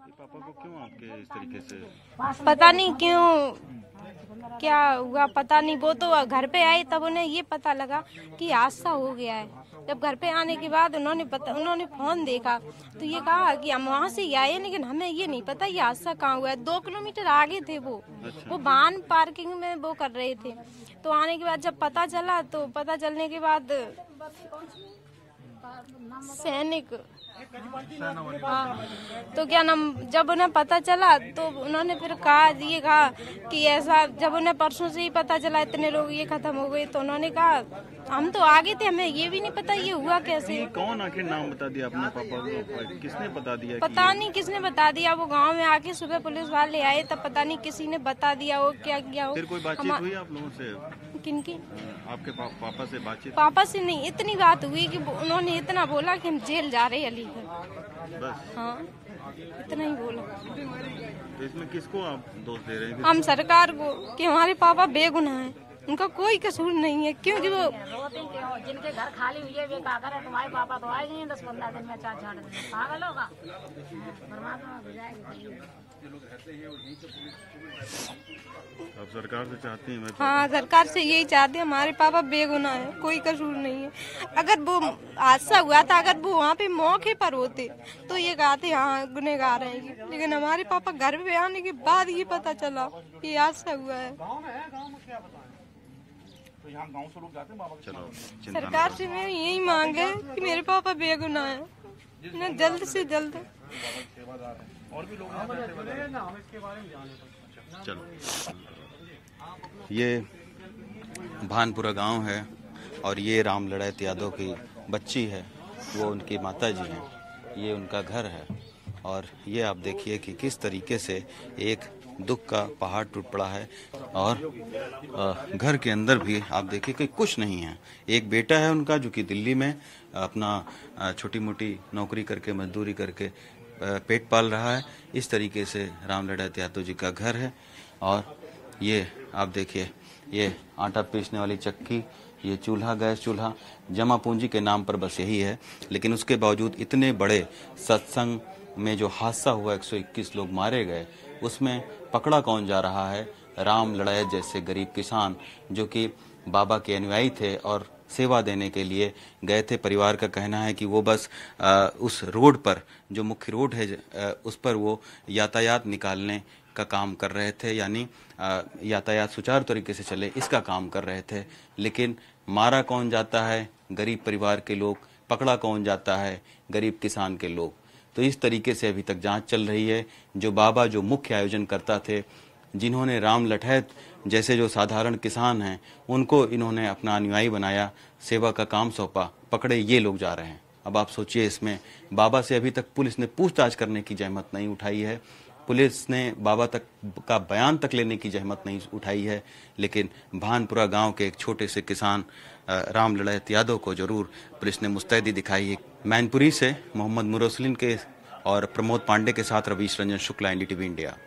पापा को क्यों आपके इस तरीके से? पता नहीं क्यों, क्या हुआ पता नहीं। वो तो घर पे आए तब उन्हें ये पता लगा कि हादसा हो गया है। जब घर पे आने के बाद उन्होंने फोन देखा तो ये कहा कि हम वहाँ से ही आए, लेकिन हमें ये नहीं पता ये हादसा कहाँ हुआ है। 2 किलोमीटर आगे थे वो वाहन पार्किंग में वो कर रहे थे। तो आने के बाद जब पता चला, तो पता चलने के बाद सैनिक, हाँ, तो क्या नाम, जब उन्हें पता चला तो उन्होंने फिर कहा कि ऐसा, जब उन्हें परसों से ही पता चला इतने लोग ये खत्म हो गए, तो उन्होंने कहा हम तो आगे थे, हमें ये भी नहीं पता ये हुआ कैसे। कौन आखिर नाम बता दिया अपने पापा को? किसने बता दिया? पता नहीं किसने बता दिया। वो गांव में आके सुबह पुलिस वाले आए तब पता नहीं किसी ने बता दिया हो क्या किया हो। फिर कोई बातचीत हुई आप लोगों से? किनकी? आपके पापा से बातचीत? पापा से नहीं, इतनी बात हुई कि उन्होंने इतना बोला कि हम जेल जा रहे हैं अलीगढ़, बस हाँ, इतना ही बोला। तो इसमें किसको आप दोष दे रहे हैं? हम सरकार को, कि हमारे पापा बेगुनाह हैं, उनका कोई कसूर नहीं है। क्योंकि वो जिनके घर खाली हुई है वे क्या करे, तुम्हारे पापा तो आए नहीं 10-15 दिन में, चार छाड़ दिन पागल होगा, परमात्मा हो जाएगी। आप सरकार से चाहती हैं? हाँ, सरकार से यही चाहते हैं, हमारे पापा बेगुनाह है, कोई कसूर नहीं है। अगर वो हादसा हुआ था, अगर वो वहाँ पे मौके पर होते तो ये कहते हाँ गुनहगार हैं, लेकिन हमारे पापा घर पे आने के बाद ये पता चला कि हादसा हुआ है। चलो, सरकार से मेरी यही मांग है कि मेरे पापा बेगुनाह है, ना जल्द से जल्द। चलो, ये भानपुरा गांव है और ये राम लड़ैत यादव की बच्ची है, वो उनकी माता जी हैं, ये उनका घर है। और ये आप देखिए कि किस तरीके से एक दुख का पहाड़ टूट पड़ा है। और घर के अंदर भी आप देखिए कि कुछ नहीं है। एक बेटा है उनका जो कि दिल्ली में अपना छोटी मोटी नौकरी करके, मजदूरी करके पेट पाल रहा है। इस तरीके से राम लड़ैत यादव जी का घर है। और ये आप देखिए, ये आटा पीसने वाली चक्की, ये चूल्हा, गैस चूल्हा, जमा पूंजी के नाम पर बस यही है। लेकिन उसके बावजूद इतने बड़े सत्संग में जो हादसा हुआ, 121 लोग मारे गए, उसमें पकड़ा कौन जा रहा है? राम लड़ैत जैसे गरीब किसान जो कि बाबा के अनुयायी थे और सेवा देने के लिए गए थे। परिवार का कहना है कि वो बस उस रोड पर, जो मुख्य रोड है, उस पर वो यातायात निकालने का काम कर रहे थे, यानी यातायात सुचारू तरीके से चले, इसका काम कर रहे थे। लेकिन मारा कौन जाता है? गरीब परिवार के लोग। पकड़ा कौन जाता है? गरीब किसान के लोग। तो इस तरीके से अभी तक जांच चल रही है। जो बाबा जो मुख्य आयोजन करता थे, जिन्होंने राम लड़ैत जैसे जो साधारण किसान हैं, उनको इन्होंने अपना अनुयायी बनाया, सेवा का काम सौंपा, पकड़े ये लोग जा रहे हैं। अब आप सोचिए, इसमें बाबा से अभी तक पुलिस ने पूछताछ करने की जहमत नहीं उठाई है, पुलिस ने बाबा तक का बयान तक लेने की जहमत नहीं उठाई है। लेकिन भानपुरा गांव के एक छोटे से किसान राम लड़ैत यादव को जरूर पुलिस ने मुस्तैदी दिखाई है। मैनपुरी से मोहम्मद मुरसलिन के और प्रमोद पांडे के साथ रवीश रंजन शुक्ला, NDTV इंडिया।